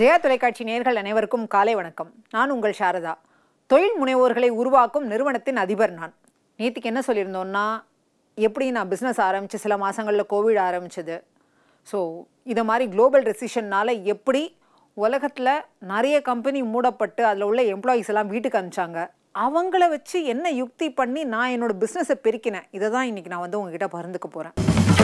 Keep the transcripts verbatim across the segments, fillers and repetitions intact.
ஜெயா தொலைக்காட்சி நேயர்கள் அனைவருக்கும் காலை வணக்கம். நான் உங்கள் சாரதா. தொழில் முனைவோர்களை உருவாக்கும் நிறுவனத்தின் அதிபர் நான். நேற்றுக்கு என்ன சொல்லியிருந்தோம்னா, எப்படி நான் பிஸ்னஸ் ஆரம்பித்து சில மாதங்களில் கோவிட் ஆரம்பிச்சது. ஸோ இதை மாதிரி குளோபல் ரெசிஷன்னால் எப்படி உலகத்தில் நிறைய கம்பெனி மூடப்பட்டு அதில் உள்ள எம்ப்ளாயீஸ் எல்லாம் வீட்டுக்கு அனுப்பிச்சாங்க. அவங்கள வச்சு என்ன யுக்தி பண்ணி நான் என்னோடய பிஸ்னஸை பெருக்கினேன். இதை தான் இன்றைக்கி நான் வந்து உங்ககிட்ட பகிர்ந்துக்க போகிறேன்.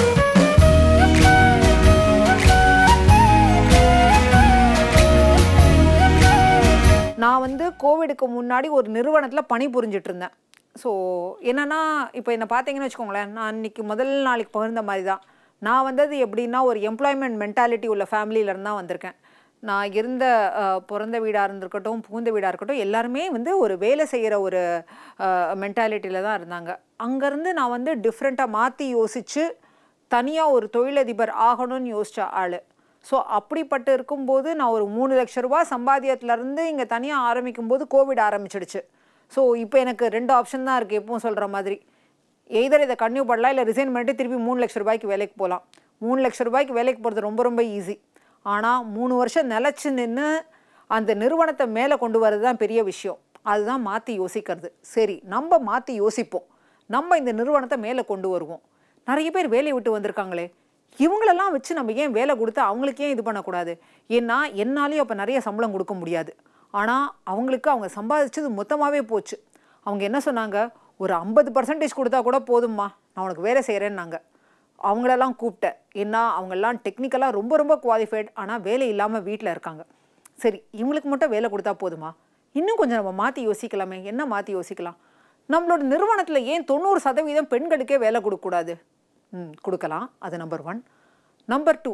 நான் வந்து கோவிடுக்கு முன்னாடி ஒரு நிறுவனத்தில் பணி புரிஞ்சிட்டு இருந்தேன். ஸோ என்னென்னா, இப்போ என்னை பார்த்தீங்கன்னு வச்சுக்கோங்களேன், நான் இன்றைக்கி முதல் நாளைக்கு பகிர்ந்த மாதிரி தான். நான் வந்தது எப்படின்னா, ஒரு எம்ப்ளாய்மெண்ட் மென்டாலிட்டி உள்ள ஃபேமிலியிலேருந்து தான் வந்திருக்கேன். நான் இருந்த பிறந்த வீடாக இருந்திருக்கட்டும், புகுந்த வீடாக இருக்கட்டும், எல்லாருமே வந்து ஒரு வேலை செய்கிற ஒரு மென்டாலிட்டியில் தான் இருந்தாங்க. அங்கேருந்து நான் வந்து டிஃப்ரெண்ட்டாக மாற்றி யோசித்து தனியாக ஒரு தொழிலதிபர் ஆகணும்னு யோசித்த ஆள். ஸோ அப்படிப்பட்டு இருக்கும்போது நான் ஒரு மூணு லட்ச ரூபா சம்பாத்தியத்துலேருந்து இங்கே தனியாக ஆரம்பிக்கும்போது கோவிட் ஆரம்பிச்சிடுச்சு. ஸோ இப்போ எனக்கு ரெண்டு ஆப்ஷன் தான் இருக்குது. எப்பவும் சொல்கிற மாதிரி, எய்தர் இதை கன்டினியூ பண்ணலாம், இல்லை ரிசைன் பண்ணிட்டு திருப்பி மூணு லட்ச ரூபாய்க்கு வேலைக்கு போகலாம். மூணு லட்ச ரூபாய்க்கு வேலைக்கு போகிறது ரொம்ப ரொம்ப ஈஸி. ஆனால் மூணு வருஷம் நிலச்சி நின்று அந்த நிறுவனத்தை மேலே கொண்டு வரது தான் பெரிய விஷயம். அதுதான் மாற்றி யோசிக்கிறது. சரி, நம்ம மாற்றி யோசிப்போம், நம்ம இந்த நிறுவனத்தை மேலே கொண்டு வருவோம். நிறைய பேர் வேலையை விட்டு வந்திருக்காங்களே, இவங்களெல்லாம் வச்சு நம்ம ஏன் வேலை கொடுத்து அவங்களுக்கு ஏன் இது பண்ணக்கூடாது? ஏன்னா என்னாலேயும் அப்போ நிறைய சம்பளம் கொடுக்க முடியாது. ஆனால் அவங்களுக்கு அவங்க சம்பாதிச்சது மொத்தமாகவே போச்சு. அவங்க என்ன சொன்னாங்க, ஒரு ஐம்பது பர்சன்டேஜ் கொடுத்தா கூட போதும்மா, நான் உனக்கு வேலை செய்கிறேன்னாங்க. அவங்களெல்லாம் கூப்பிட்டேன். ஏன்னா அவங்கெல்லாம் டெக்னிக்கலாக ரொம்ப ரொம்ப குவாலிஃபைட், ஆனால் வேலை இல்லாமல் வீட்டில் இருக்காங்க. சரி, இவங்களுக்கு மட்டும் வேலை கொடுத்தா போதுமா? இன்னும் கொஞ்சம் நம்ம மாற்றி யோசிக்கலாமே. என்ன மாற்றி யோசிக்கலாம்? நம்மளோட நிறுவனத்தில் ஏன் தொண்ணூறு சதவீதம் பெண்களுக்கே வேலை கொடுக்கக்கூடாது? ம் கொடுக்கலாம். அது நம்பர் ஒன். நம்பர் டூ,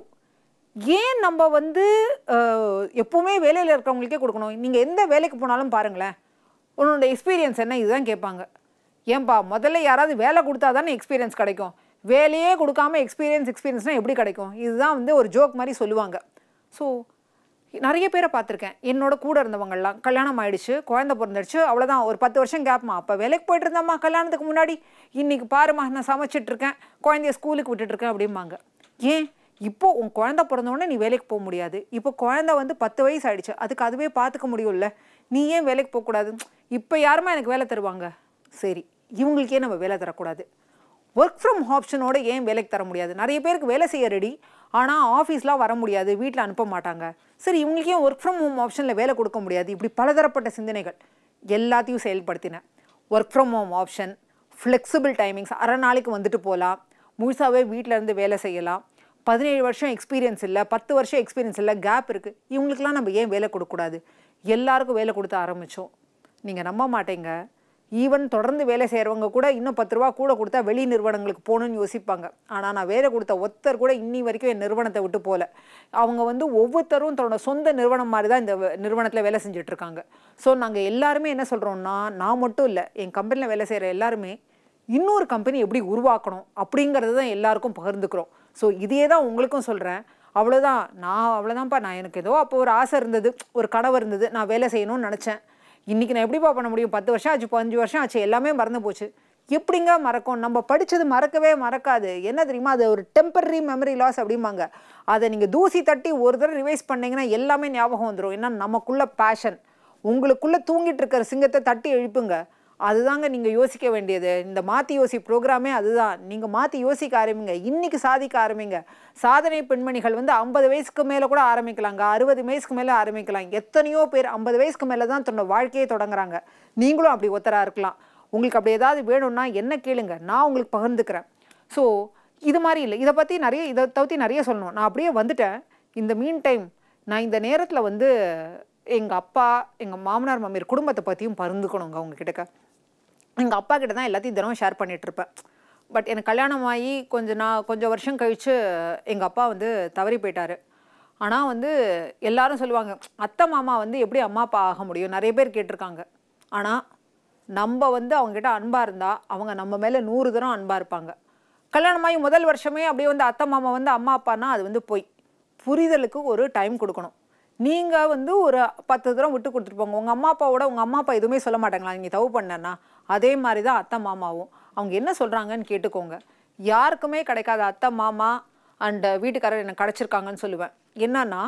ஏன் நம்ம வந்து எப்போவுமே வேலையில் இருக்கிறவங்களுக்கே கொடுக்கணும்? நீங்கள் எந்த வேலைக்கு போனாலும் பாருங்களேன், உன்னோட எக்ஸ்பீரியன்ஸ் என்ன, இதுதான் கேட்பாங்க. ஏன்பா, முதல்ல யாராவது வேலை கொடுத்தா தானே எக்ஸ்பீரியன்ஸ் கிடைக்கும். வேலையே கொடுக்காம எக்ஸ்பீரியன்ஸ் எக்ஸ்பீரியன்ஸ்னால் எப்படி கிடைக்கும்? இதுதான் வந்து ஒரு ஜோக் மாதிரி சொல்லுவாங்க. ஸோ நிறைய பேரை பார்த்துருக்கேன். என்னோட கூட இருந்தவங்கள்லாம் கல்யாணம் ஆகிடுச்சு, குழந்தை பிறந்துடுச்சு, அவ்வளோதான். ஒரு பத்து வருஷம் கேப்மா. அப்போ வேலைக்கு போய்ட்டு இருந்தாம்மா கல்யாணத்துக்கு முன்னாடி, இன்றைக்கி பாருமா நான் சமைச்சிட்ருக்கேன், குழந்தைய ஸ்கூலுக்கு விட்டுட்டுருக்கேன் அப்படிம்பாங்க. ஏன் இப்போது உன் குழந்தை பிறந்தோடனே நீ வேலைக்கு போக முடியாது? இப்போ குழந்தை வந்து பத்து வயசு ஆகிடுச்சு, அதுக்கு அதுவே பார்த்துக்க முடியும்ல, நீ ஏன் வேலைக்கு போகக்கூடாது? இப்போ யாருமா எனக்கு வேலை தருவாங்க? சரி, இவங்களுக்கே நம்ம வேலை தரக்கூடாது. ஒர்க் ஃப்ரம் ஆப்ஷனோட ஏன் வேலைக்கு தர முடியாது? நிறைய பேருக்கு வேலை செய்ய ரெடி, ஆனால் ஆஃபீஸ்லாம் வர முடியாது, வீட்டில் அனுப்ப மாட்டாங்க. சரி, இவங்களுக்கு ஏன் ஒர்க் ஃப்ரம் ஹோம் ஆப்ஷனில் வேலை கொடுக்க முடியாது? இப்படி பலதரப்பட்ட சிந்தனைகள் எல்லாத்தையும் செயல்படுத்தினேன். Work from home option, flexible timings, அரை நாளைக்கு வந்துட்டு போகலாம், முழுசாகவே வீட்டிலேருந்து வேலை செய்யலாம், பதினேழு வருஷம் எக்ஸ்பீரியன்ஸ் இல்லை, பத்து வருஷம் எக்ஸ்பீரியன்ஸ் இல்லை, கேப் இருக்குது, இவங்களுக்கெல்லாம் நம்ம ஏன் வேலை கொடுக்கக்கூடாது? எல்லாருக்கும் வேலை கொடுத்த ஆரம்பித்தோம். நீங்கள் நம்ப மாட்டேங்க, ஈவன் தொடர்ந்து வேலை செய்கிறவங்க கூட இன்னும் பத்து ரூபா கூட கொடுத்தா வெளி நிறுவனங்களுக்கு போகணுன்னு யோசிப்பாங்க. ஆனால் நான் வேலை கொடுத்த ஒருத்தர் கூட இன்னி வரைக்கும் என் நிறுவனத்தை விட்டு போகல. அவங்க வந்து ஒவ்வொருத்தரும் தன்னோட சொந்த நிறுவனம் மாதிரி தான் இந்த நிறுவனத்தில் வேலை செஞ்சிட்ருக்காங்க. ஸோ நாங்கள் எல்லாருமே என்ன சொல்கிறோம்னா, நான் மட்டும் இல்லை, என் கம்பெனியில் வேலை செய்கிற எல்லாருமே இன்னொரு கம்பெனி எப்படி உருவாக்கணும் அப்படிங்கிறது தான் எல்லாருக்கும் பகிர்ந்துக்கிறோம். ஸோ இதையே தான் உங்களுக்கும் சொல்கிறேன். அவ்வளோதான், நான் அவ்வளோதான்ப்பா, நான் எனக்கு ஏதோ அப்போ ஒரு ஆசை இருந்தது, ஒரு கனவு இருந்தது, நான் வேலை செய்யணும்னு நினச்சேன். இன்றைக்கி நான் எப்படிப்பா பண்ண முடியும்? பத்து வருஷம் ஆச்சு, பதினஞ்சு வருஷம் ஆச்சு, எல்லாமே மறந்து போச்சு. எப்படிங்க மறக்கும்? நம்ம படித்தது மறக்கவே மறக்காது. என்ன தெரியுமா, அது ஒரு டெம்பரரி மெமரி லாஸ் அப்படிம்பாங்க. அதை நீங்கள் தூசி தட்டி ஒரு தடவை ரிவைஸ் பண்ணிங்கன்னா எல்லாமே ஞாபகம் வந்துடும். ஏன்னா நமக்குள்ள பேஷன், உங்களுக்குள்ளே தூங்கிட்டு இருக்கிற சிங்கத்தை தட்டி எழுப்புங்க. அதுதாங்க நீங்கள் யோசிக்க வேண்டியது. இந்த மாற்றி யோசி ப்ரோக்ராமே அதுதான். நீங்கள் மாற்றி யோசிக்க ஆரம்பிங்க, இன்றைக்கி சாதிக்க ஆரம்பிங்க. சாதனை பெண்மணிகள் வந்து ஐம்பது வயசுக்கு மேலே கூட ஆரம்பிக்கலாங்க, அறுபது வயசுக்கு மேலே ஆரம்பிக்கலாம். எத்தனையோ பேர் ஐம்பது வயசுக்கு மேலே தான் தன்னோட வாழ்க்கையை தொடங்குறாங்க. நீங்களும் அப்படி ஒருத்தராக இருக்கலாம். உங்களுக்கு அப்படி ஏதாவது வேணும்னா என்ன கேளுங்க, நான் உங்களுக்கு பகிர்ந்துக்கிறேன். ஸோ இது மாதிரி இல்லை, இதை பற்றி நிறைய இதை தவிர்த்து நிறைய சொல்லணும். நான் அப்படியே வந்துட்டேன். இந்த மீன் டைம் நான் இந்த நேரத்தில் வந்து எங்கள் அப்பா, எங்கள் மாமனார் மாமியார் குடும்பத்தை பற்றியும் பகிர்ந்துக்கணுங்க உங்ககிட்ட. எங்கள் அப்பா கிட்ட தான் எல்லாத்தையும் தினமும் ஷேர் பண்ணிகிட்ருப்பேன். பட் எனக்கு கல்யாணம் ஆகி கொஞ்சம் நான் கொஞ்சம் வருஷம் கழித்து எங்கள் அப்பா வந்து தவறி போயிட்டார். ஆனால் வந்து எல்லாரும் சொல்லுவாங்க, அத்தை மாமா வந்து எப்படி அம்மா அப்பா ஆக முடியும்? நிறைய பேர் கேட்டிருக்காங்க. ஆனால் நம்ம வந்து அவங்ககிட்ட அன்பாக இருந்தால் அவங்க நம்ம மேலே நூறு தரம் அன்பாக இருப்பாங்க. கல்யாணமாகி முதல் வருஷமே அப்படியே வந்து அத்தை மாமா வந்து அம்மா அப்பானா அது வந்து போய் புரிதலுக்கு ஒரு டைம் கொடுக்கணும். நீங்கள் வந்து ஒரு பத்து தரம் விட்டு கொடுத்துருப்போங்க. உங்கள் அம்மா அப்பாவோட உங்கள் அம்மா அப்பா எதுவுமே சொல்ல மாட்டாங்களா நீங்கள் தப்பு பண்ணேன்னா? அதே மாதிரி தான் அத்தை மாமாவும். அவங்க என்ன சொல்கிறாங்கன்னு கேட்டுக்கோங்க. யாருக்குமே கிடைக்காத அத்தை மாமா அண்ட் வீட்டுக்காரர் எனக்கு கிடச்சிருக்காங்கன்னு சொல்லுவேன். என்னன்னா,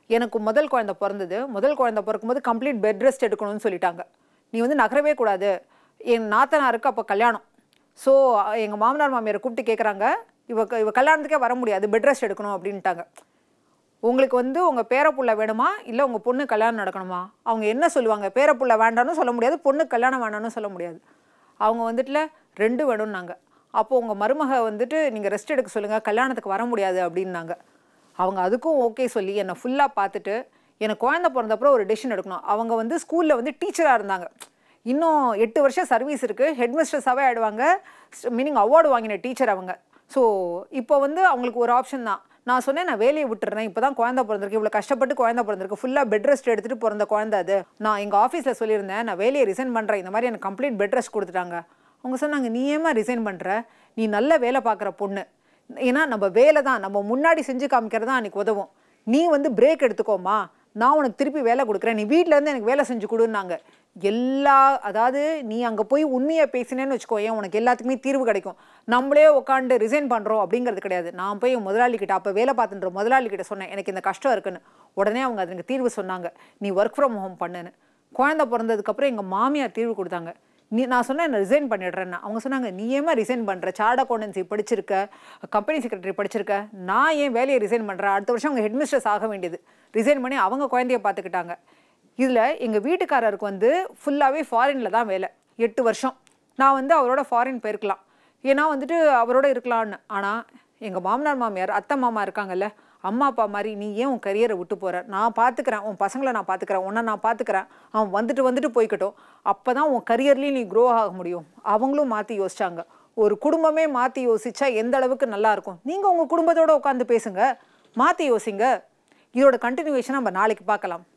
எனக்கு முதல் குழந்தை பிறந்தது. முதல் குழந்தை பிறக்கும்போது கம்ப்ளீட் பெட் ரெஸ்ட் எடுக்கணும்னு சொல்லிட்டாங்க. நீ வந்து நகரவே கூடாது. என் நாத்தனாருக்கு அப்போ கல்யாணம். ஸோ எங்கள் மாமனார் மாமியாரை கூப்பிட்டு கேட்குறாங்க, இவ இவ கல்யாணத்துக்கே வர முடியாது, பெட் ரெஸ்ட் எடுக்கணும் அப்படின்ட்டாங்க. உங்களுக்கு வந்து உங்கள் பேரப்புள்ள வேணுமா இல்லை உங்கள் பொண்ணு கல்யாணம் நடக்கணுமா? அவங்க என்ன சொல்லுவாங்க? பேரப்புள்ள வேண்டான்னு சொல்ல முடியாது, பொண்ணு கல்யாணம் வேண்டான்னு சொல்ல முடியாது. அவங்க வந்துட்டுல ரெண்டு வேணும்னாங்க. அப்போது உங்கள் மருமக வந்துட்டு நீங்கள் ரெஸ்ட் எடுக்க சொல்லுங்கள், கல்யாணத்துக்கு வர முடியாது அப்படின்னாங்க. அவங்க அதுக்கும் ஓகே சொல்லி என்னை ஃபுல்லாக பார்த்துட்டு எனக்கு குழந்தை பிறந்தப்பறம் ஒரு டெசிஷன் எடுக்கணும். அவங்க வந்து ஸ்கூலில் வந்து டீச்சராக இருந்தாங்க. இன்னும் எட்டு வருஷம் சர்வீஸ் இருக்குது, ஹெட் மிஸ்ட்ரஸாகவே ஆகிடுவாங்க, மீனிங் அவார்டு வாங்கின டீச்சர் அவங்க. ஸோ இப்போ வந்து அவங்களுக்கு ஒரு ஆப்ஷன் தான். நான் சொன்னேன், நான் வேலையை விட்டுறேன், இப்போ தான் குழந்தை பிறந்திருக்கு, இவ்வளோ கஷ்டப்பட்டு குழந்தை பிறந்திருக்கு, ஃபுல்லாக பெட் ரெஸ்ட் எடுத்துகிட்டு பிறந்த குழந்தை அது. நான் எங்கள் ஆஃபீஸில் சொல்லியிருந்தேன், நான் வேலையை ரிசைன் பண்ணுறேன், இந்த மாதிரி எனக்கு கம்ப்ளீட் பெட் ரெஸ்ட் கொடுத்துட்டாங்க. அவங்க சொன்னாங்க, நீ ஏமா ரிசைன் பண்ணுற, நீ நல்ல வேலை பார்க்குற பொண்ணு, ஏன்னா நம்ம வேலை தான் நம்ம முன்னாடி செஞ்சு காமிக்கிறது தான் அன்றைக்கி உதவும், நீ வந்து பிரேக் எடுத்துக்கோமா, நான் உனக்கு திருப்பி வேலை கொடுக்குறேன், நீ வீட்டிலேருந்து எனக்கு வேலை செஞ்சு கொடுன்னாங்க. எல்லா அதாவது நீ அங்கே போய் உண்மையை பேசினேன்னு வச்சுக்கோ, ஏன் உனக்கு எல்லாத்துக்குமே தீர்வு கிடைக்கும். நம்மளே உட்காந்து ரிசைன் பண்ணுறோம் அப்படிங்கிறது கிடையாது. நான் போய் முதலாளிக்கிட்ட அப்போ வேலை பார்த்துன்ற முதலாளிக்கிட்ட சொன்னேன், எனக்கு இந்த கஷ்டம் இருக்குன்னு. உடனே அவங்க அதுக்கு தீர்வு சொன்னாங்க, நீ ஒர்க் ஃப்ரம் ஹோம் பண்ணுன்னு. குழந்தை பிறந்ததுக்கப்புறம் எங்கள் மாமியார் தீர்வு கொடுத்தாங்க. நீ நான் சொன்னேன் நான் ரிசைன் பண்ணிடுறேன்னு. அவங்க சொன்னாங்க, நீ ஏமா ரிசைன் பண்ணுற, சார்ட் அக்கௌண்டன்சி படிச்சிருக்க, கம்பெனி செக்ரட்டரி படிச்சிருக்க, நான் ஏன் வேலையை ரிசைன் பண்ணுறேன், அடுத்த வருஷம் அவங்க ஹெட் மிஸ்ட்ரஸ் ஆக வேண்டியது. ரிசைன் பண்ணி அவங்க குழந்தைய பார்த்துக்கிட்டாங்க. இதில் எங்கள் வீட்டுக்காரருக்கு வந்து ஃபுல்லாகவே ஃபாரினில் தான் வேலை, எட்டு வருஷம். நான் வந்து அவரோட ஃபாரின் போயிருக்கலாம், ஏன்னா வந்துட்டு அவரோட இருக்கலான்னு. ஆனால் எங்கள் மாமனார் மாமியார் அத்தை மாமா இருக்காங்கல்ல, அம்மா அப்பா மாதிரி, நீ ஏன் உன் கரியரை விட்டு போகிற, நான் பார்த்துக்கிறேன், உன் பசங்களை நான் பார்த்துக்கிறேன், உன்னை நான் பார்த்துக்கிறேன், அவன் வந்துட்டு வந்துட்டு போய்க்கட்டும், அப்போ தான் உன் கரியர்லேயும் நீ க்ரோ ஆக முடியும். அவங்களும் மாற்றி யோசிச்சாங்க. ஒரு குடும்பமே மாற்றி யோசிச்சா எந்த அளவுக்கு நல்லாயிருக்கும். நீங்கள் உங்கள் குடும்பத்தோடு உட்காந்து பேசுங்க, மாற்றி யோசிங்க. இதோட கண்டினியூவேஷன் நம்ம நாளைக்கு பார்க்கலாம்.